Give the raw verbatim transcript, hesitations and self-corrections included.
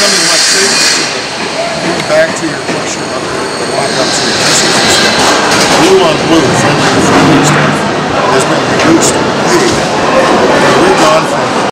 coming much safer to the, back to your question about the, the lockups and the missiles and stuff. Blue on blue, friendly to friendly stuff, has been reduced way